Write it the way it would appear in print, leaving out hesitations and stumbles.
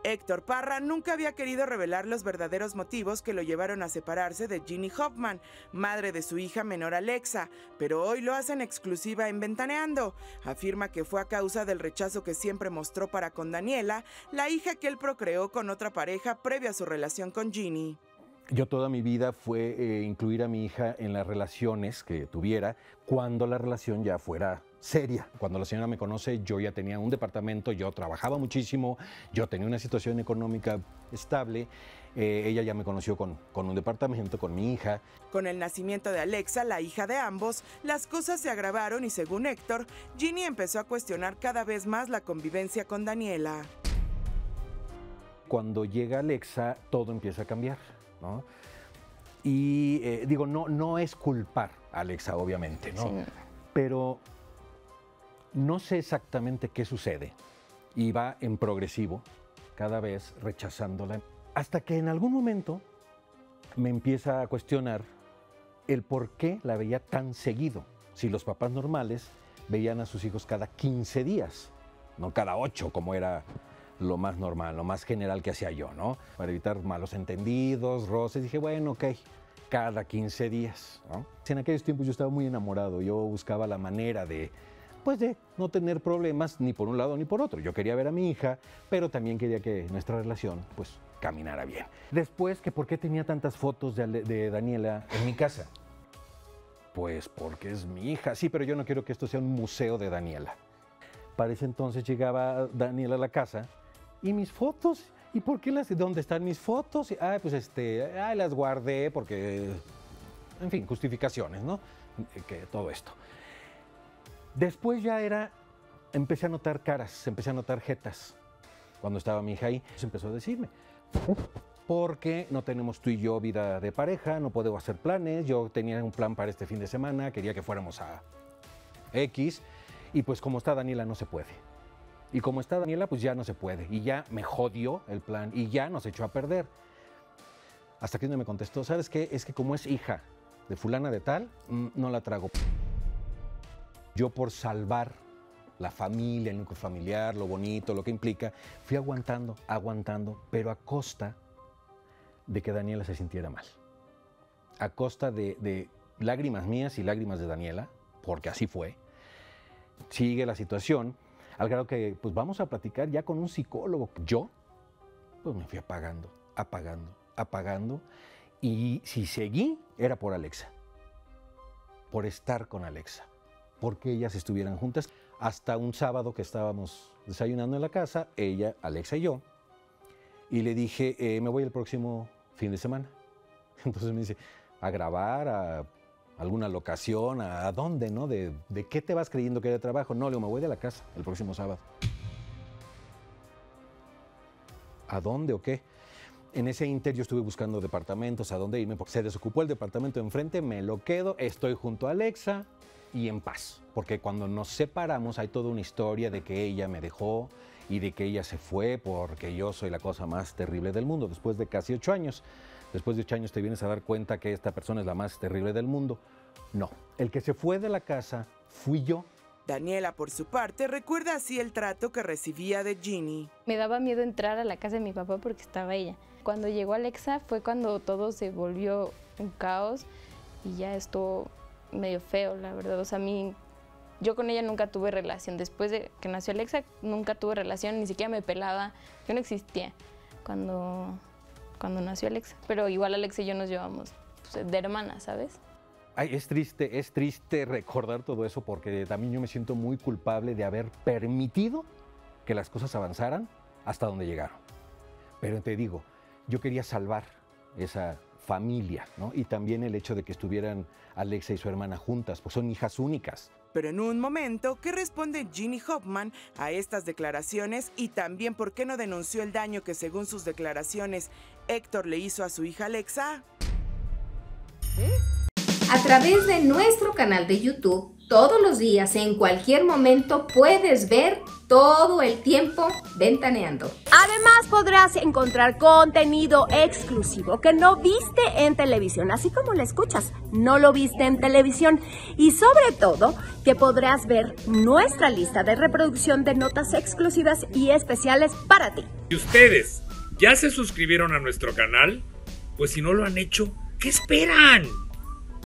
Héctor Parra nunca había querido revelar los verdaderos motivos que lo llevaron a separarse de Ginny Hoffman, madre de su hija menor Alexa, pero hoy lo hace en exclusiva en Ventaneando. Afirma que fue a causa del rechazo que siempre mostró para con Daniela, la hija que él procreó con otra pareja previo a su relación con Ginny. Yo toda mi vida fue incluir a mi hija en las relaciones que tuviera cuando la relación ya fuera seria. Cuando la señora me conoce, yo ya tenía un departamento, yo trabajaba muchísimo, yo tenía una situación económica estable. Ella ya me conoció con un departamento, con mi hija. Con el nacimiento de Alexa, la hija de ambos, las cosas se agravaron y según Héctor, Ginny empezó a cuestionar cada vez más la convivencia con Daniela. Cuando llega Alexa, todo empieza a cambiar, ¿no? Y digo, no es culpar a Alexa, obviamente, ¿no? Sí. Pero no sé exactamente qué sucede y va en progresivo, cada vez rechazándola, hasta que en algún momento me empieza a cuestionar el por qué la veía tan seguido. Si los papás normales veían a sus hijos cada 15 días, no cada 8 como era lo más normal, lo más general que hacía yo, ¿no? Para evitar malos entendidos, roces, dije, bueno, ok, cada 15 días, ¿no? En aquellos tiempos yo estaba muy enamorado, yo buscaba la manera de no tener problemas ni por un lado ni por otro. Yo quería ver a mi hija, pero también quería que nuestra relación, caminara bien. Después, que por qué tenía tantas fotos de Daniela en mi casa. Pues porque es mi hija, sí, pero yo no quiero que esto sea un museo de Daniela. Para ese entonces llegaba Daniela a la casa y mis fotos, ¿y por qué dónde están mis fotos? Las guardé porque, en fin, justificaciones, ¿no? Que todo esto. Después empecé a notar caras, empecé a notar jetas. Cuando estaba mi hija ahí, se empezó a decirme, porque no tenemos tú y yo vida de pareja, no podemos hacer planes, yo tenía un plan para este fin de semana, quería que fuéramos a X, y pues como está Daniela no se puede. Y como está Daniela, pues ya no se puede. Y ya me jodió el plan y ya nos echó a perder. Hasta que me contestó, ¿sabes qué? Es que como es hija de fulana de tal, no la trago. Yo por salvar la familia, el núcleo familiar, lo bonito, lo que implica, fui aguantando, pero a costa de que Daniela se sintiera mal. A costa de lágrimas mías y lágrimas de Daniela, porque así fue. Sigue la situación, al grado que vamos a platicar ya con un psicólogo. Yo, me fui apagando, y si seguí, era por Alexa, por estar con Alexa, porque ellas estuvieran juntas. Hasta un sábado que estábamos desayunando en la casa, ella, Alexa y yo, y le dije, me voy el próximo fin de semana. Entonces me dice, a grabar, a alguna locación, ¿a dónde, no? ¿De qué te vas creyendo que era de trabajo? No, le digo, me voy de la casa el próximo sábado. ¿A dónde o qué? En ese inter yo estuve buscando departamentos, a dónde irme, porque se desocupó el departamento de enfrente, me lo quedo, estoy junto a Alexa y en paz. Porque cuando nos separamos hay toda una historia de que ella me dejó y de que ella se fue porque yo soy la cosa más terrible del mundo, después de casi 8 años. Después de 8 años te vienes a dar cuenta que esta persona es la más terrible del mundo. No, el que se fue de la casa fui yo. Daniela, por su parte, recuerda así el trato que recibía de Ginny. Me daba miedo entrar a la casa de mi papá porque estaba ella. Cuando llegó Alexa fue cuando todo se volvió un caos y ya estuvo medio feo, la verdad. O sea, yo con ella nunca tuve relación. Después de que nació Alexa, nunca tuve relación, ni siquiera me pelaba. Yo no existía cuando nació Alexa. Pero igual Alexa y yo nos llevamos de hermanas, ¿sabes? Ay, es triste recordar todo eso porque también yo me siento muy culpable de haber permitido que las cosas avanzaran hasta donde llegaron. Pero te digo, yo quería salvar esa familia, ¿no? Y también el hecho de que estuvieran Alexa y su hermana juntas, pues son hijas únicas. Pero en un momento, ¿qué responde Ginny Hoffman a estas declaraciones? Y también, ¿por qué no denunció el daño que, según sus declaraciones, Héctor le hizo a su hija Alexa? A través de nuestro canal de YouTube, Todos los días, en cualquier momento, puedes ver todo el tiempo Ventaneando. Además, podrás encontrar contenido exclusivo que no viste en televisión, así como lo escuchas, no lo viste en televisión. Y sobre todo, que podrás ver nuestra lista de reproducción de notas exclusivas y especiales para ti. ¿Y ustedes ya se suscribieron a nuestro canal? Pues si no lo han hecho, ¿qué esperan?